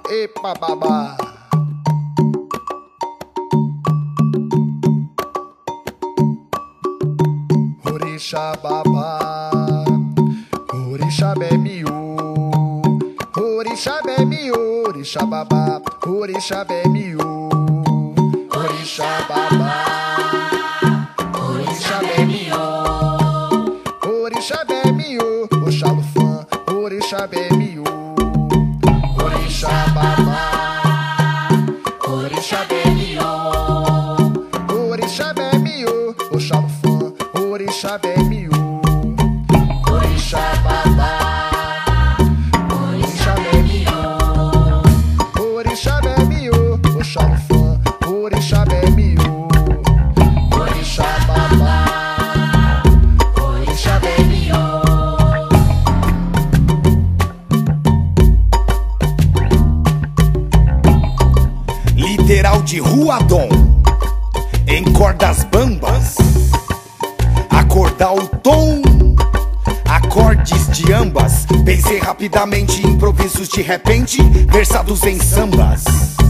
Epa babá. Orixá babá, orixá bemiú, orixá bemiú, orixá babá, orixá bemiú, orixá babá, orixá bemiú, orixá bemiú, oxalufã, orixá bemiú, orixá babá, orixá bemiú, orixá bemiú, oxalufã, orixá bemiú, orixá babá, orixá bemiú, orixá bemiú, oxalufã, orixá bemiú, orixá babá, orixá bemiú. Literal de Ruadon, em cordas bambas, acordar o tom, acordes de ambas. Pensei rapidamente em improvisos de repente, versados em sambas.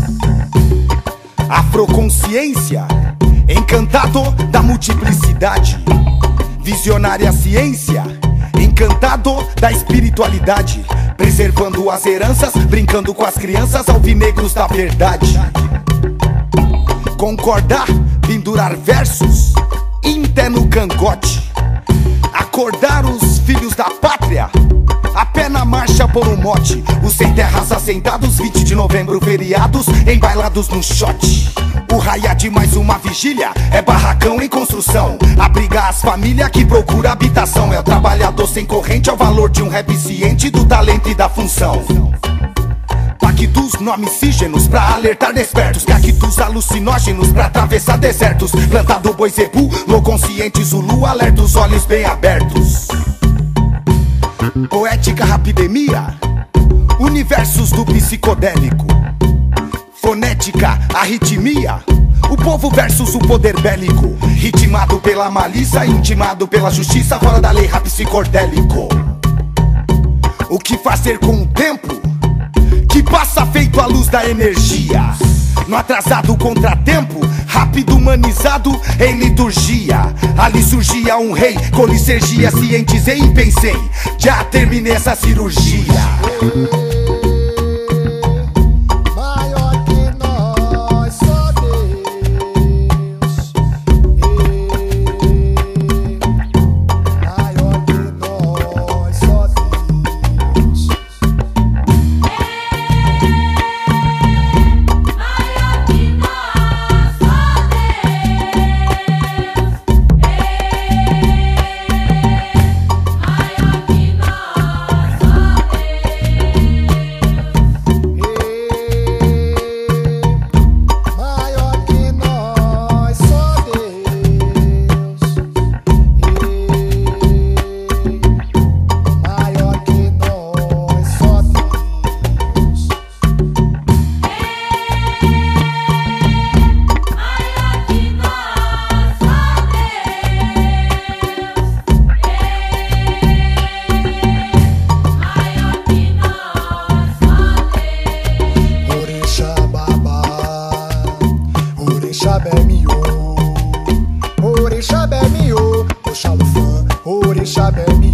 Afroconsciência, encantado da multiplicidade. Visionária ciência, encantado da espiritualidade. Preservando as heranças, brincando com as crianças alvinegros da verdade. Concordar, pendurar versos, Inté no cangote. Acordar os filhos da pátria, a pé na marcha por um mote. Os sem terras assentados, 20 de novembro feriados, embailados no shot. O raia de mais uma vigília é barracão em construção. Abriga as famílias que procura habitação. É o trabalhador sem corrente, é o valor de um rap ciente do talento e da função. Pactos nomicígenos pra alertar despertos. Cactos alucinógenos pra atravessar desertos. Plantado boi zebu, no consciente Zulu, alerta os olhos bem abertos. Poética rapidemia, universos do psicodélico. Fonética, arritmia, o povo versus o poder bélico. Ritmado pela malícia, intimado pela justiça. Fora da lei, rap psicodélico. O que fazer com o tempo que passa feito a luz da energia? No atrasado contratempo, rápido humanizado em liturgia. Ali surgia um rei com licergia. Cientizei e pensei, já terminei essa cirurgia. Orixá bemiú, orixá bemiú, oxalufã, orixá bemiú.